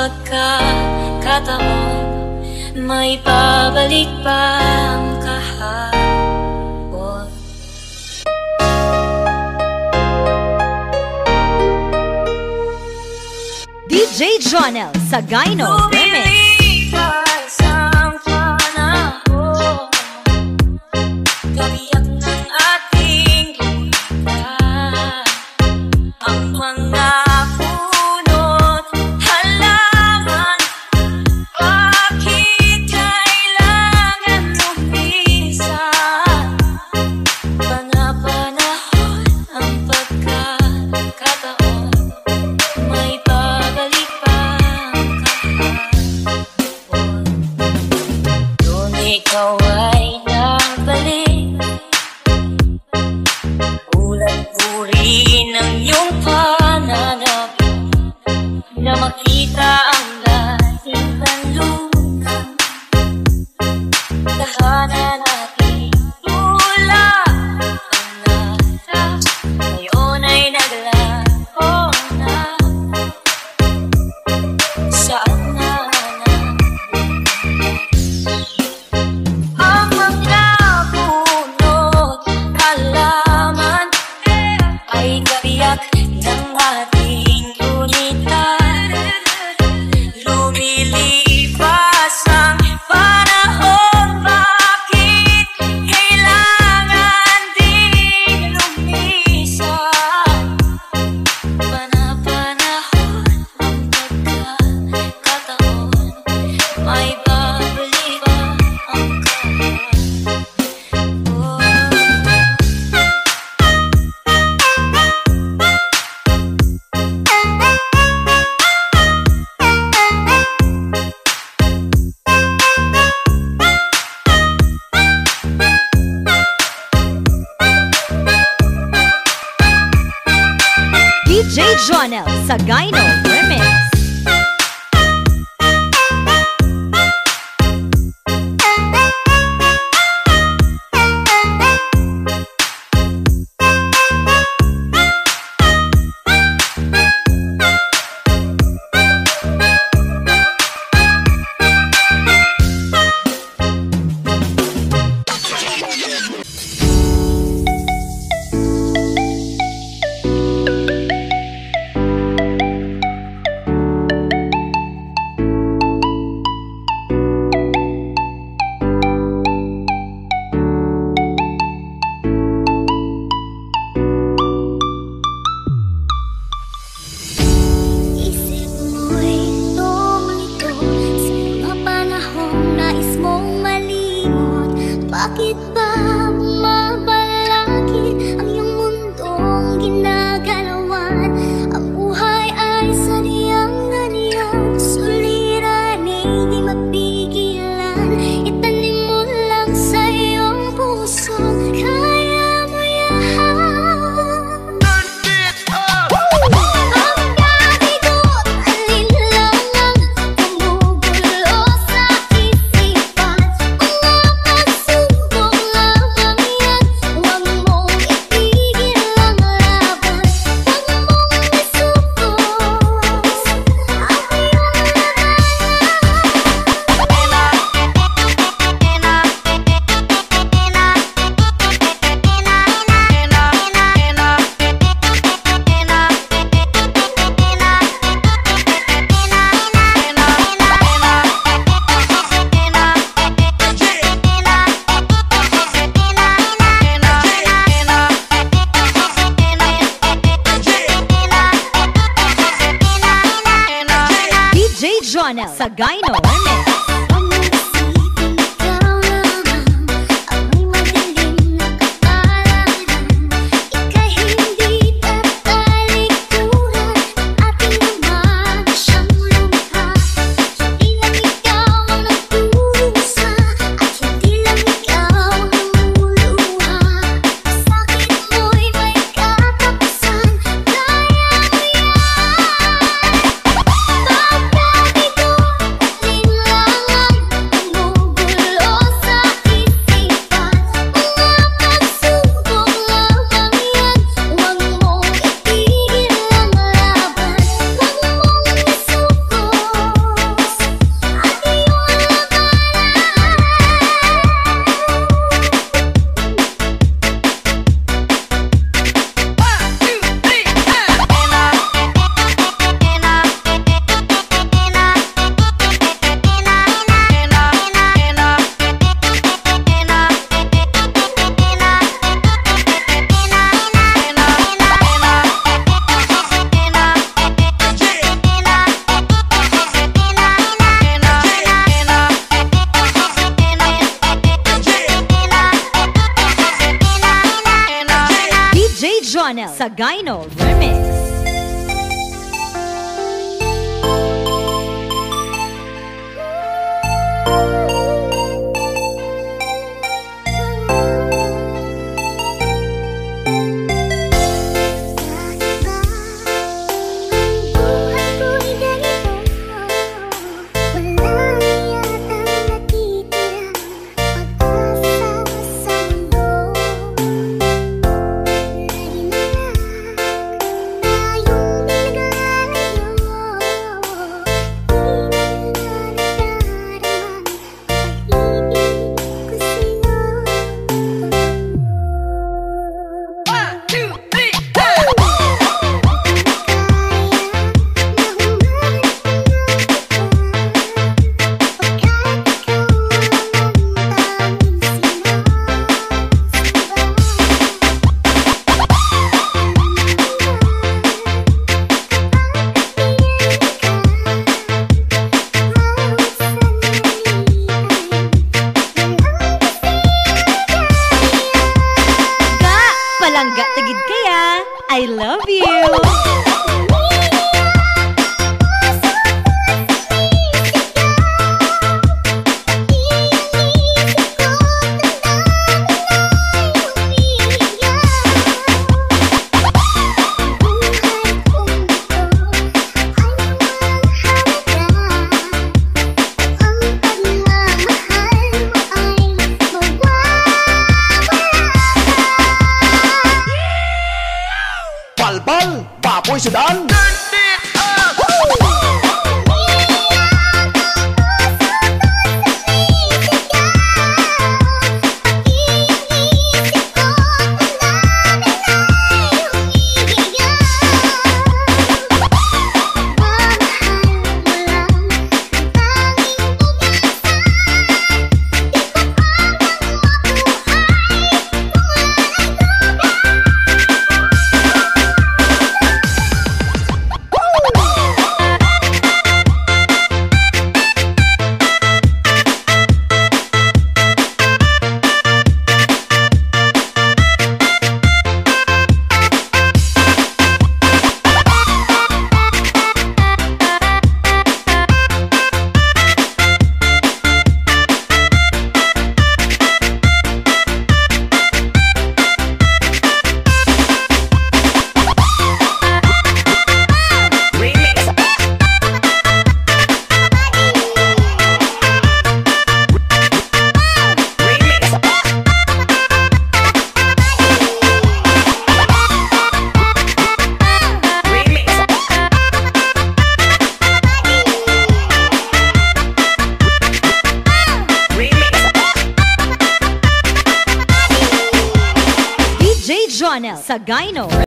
pagkakataon, may babalik pa ang kahapon. DJ Jonel Sagayno Remix. Lumilipas ang panahon, kabiyak ng ating lupa, ang mga puno't halaman. Bakit kailangan lumisan? Panahon ang pagkakataon, may babalik pa ang kahapon. Kung ikaw ay nabalik, ulan-uri ng iyong pananabik, na makita ang lahing kanluran, tahanan natin tulad ang nara, ngayon ay naglaho na. Saan na ang mga punot halaman ay kabiyak ng ating unitan. Lumilipas ang panahon, bakit kailangan din lumisan? Panahon ang pagkakataon, may babalik pa ang DJ Jonel Sagayno Remix. Isip mo'y tumulito sa mga panahong nais mong malimot. Bakit ba mabalakid ang iyong mundong ginagalawan? Ang buhay ay sadyang ganyan, suliranin di mapigilan. Itanim mo lang sa iyong puso, kaya mo yan. Ang kabigot, alinlangan, tumugulo sa isipan. Mga pasubok lamang yan, huwag mong itigil ang laban. Huwag mong isubok ang iyong DJ Jonel Sagayno Remix. Pag-iisipin ikaw lamang ang may madilim na kapalaran. Ika'y hindi tatalikuran, ating naman siyang lumikha. Hindi lang ikaw ang nagdurusa, at hindi lang ikaw ang lumuluha. Sakit mo'y may katapusan, kaya mo yan. Pagkabigo, alinlangan, Sagayno Remix. Palangga tigid kaya, I love you! Balbal, baboy sedan. DJ Jonel Sagayno